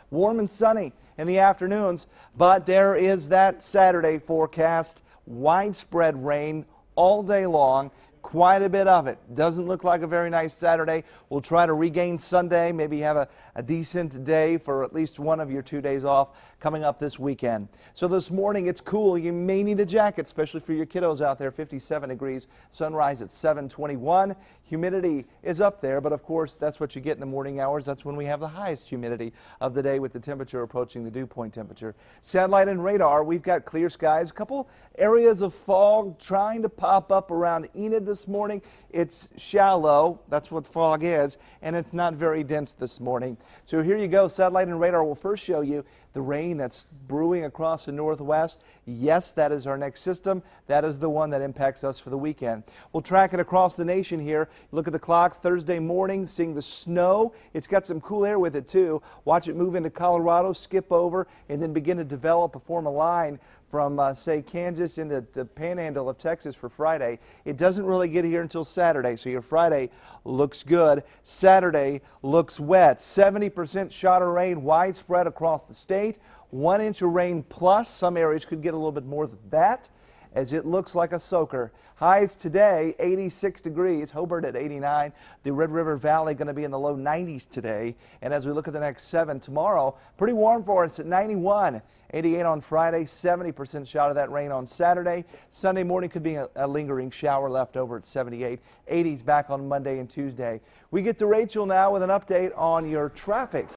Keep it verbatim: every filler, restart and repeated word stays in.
Warm and sunny in the afternoons, but there is that Saturday forecast. Widespread rain all day long. Quite a bit of it. Doesn't look like a very nice Saturday. We'll try to regain Sunday, maybe have a, a decent day for at least one of your two days off coming up this weekend. So this morning it's cool. You may need a jacket, especially for your kiddos out there. fifty-seven degrees, sunrise at seven twenty-one. Humidity is up there, but of course that's what you get in the morning hours. That's when we have the highest humidity of the day with the temperature approaching the dew point temperature. Satellite and radar, we've got clear skies. A couple areas of fog trying to pop up around Enid this morning. It's shallow, that's what fog is, and it's not very dense this morning. So here you go. Satellite and radar will first show you the rain that's brewing across the northwest. Yes, that is our next system. That is the one that impacts us for the weekend. We'll track it across the nation here. Look at the clock Thursday morning, seeing the snow. It's got some cool air with it too. Watch it move into Colorado, skip over, and then begin to develop, form a line from, uh, say, Kansas into the panhandle of Texas for Friday. It doesn't really get here until Saturday, so your Friday looks good. Saturday looks wet. seventy percent shot of rain widespread across the state. One inch of rain plus. Some areas could get a little bit more than that, as it looks like a soaker. Highs today, eighty-six degrees, Hobart at eighty-nine. The Red River Valley going to be in the low nineties today. And as we look at the next seven tomorrow, pretty warm for us at ninety-one. eighty-eight on Friday, seventy percent shot of that rain on Saturday. Sunday morning could be a, a lingering shower left over at seventy-eight. eighties back on Monday and Tuesday. We get to Rachel now with an update on your traffic.